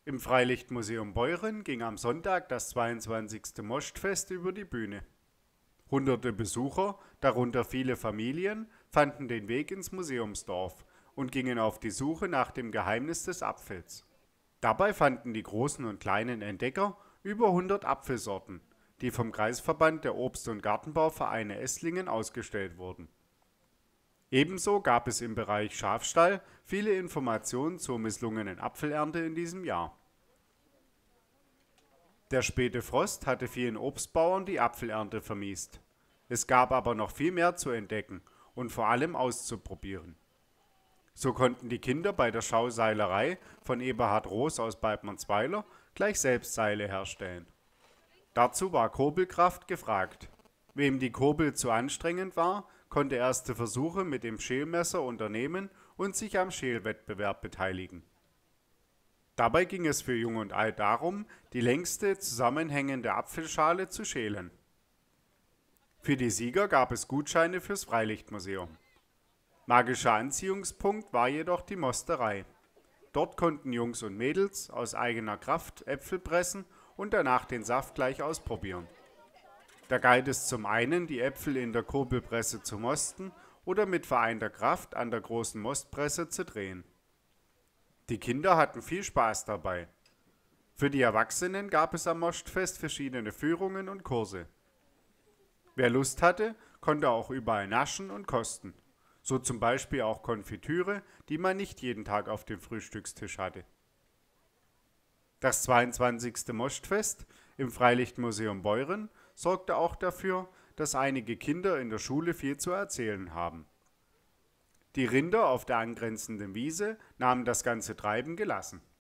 Im Freilichtmuseum Beuren ging am Sonntag das 22. Mostfest über die Bühne. Hunderte Besucher, darunter viele Familien, fanden den Weg ins Museumsdorf und gingen auf die Suche nach dem Geheimnis des Apfels. Dabei fanden die großen und kleinen Entdecker über 100 Apfelsorten, die vom Kreisverband der Obst- und Gartenbauvereine Esslingen ausgestellt wurden. Ebenso gab es im Bereich Schafstall viele Informationen zur misslungenen Apfelernte in diesem Jahr. Der späte Frost hatte vielen Obstbauern die Apfelernte vermiest. Es gab aber noch viel mehr zu entdecken und vor allem auszuprobieren. So konnten die Kinder bei der Schauseilerei von Eberhard Roos aus Beibmannsweiler gleich selbst Seile herstellen. Dazu war Kurbelkraft gefragt. Wem die Kurbel zu anstrengend war, konnte erste Versuche mit dem Schälmesser unternehmen und sich am Schälwettbewerb beteiligen. Dabei ging es für Jung und Alt darum, die längste zusammenhängende Apfelschale zu schälen. Für die Sieger gab es Gutscheine fürs Freilichtmuseum. Magischer Anziehungspunkt war jedoch die Mosterei. Dort konnten Jungs und Mädels aus eigener Kraft Äpfel pressen und danach den Saft gleich ausprobieren. Da galt es zum einen, die Äpfel in der Kurbelpresse zu mosten oder mit vereinter Kraft an der großen Mostpresse zu drehen. Die Kinder hatten viel Spaß dabei. Für die Erwachsenen gab es am Mostfest verschiedene Führungen und Kurse. Wer Lust hatte, konnte auch überall naschen und kosten. So zum Beispiel auch Konfitüre, die man nicht jeden Tag auf dem Frühstückstisch hatte. Das 22. Mostfest im Freilichtmuseum Beuren sorgte auch dafür, dass einige Kinder in der Schule viel zu erzählen haben. Die Rinder auf der angrenzenden Wiese nahmen das ganze Treiben gelassen.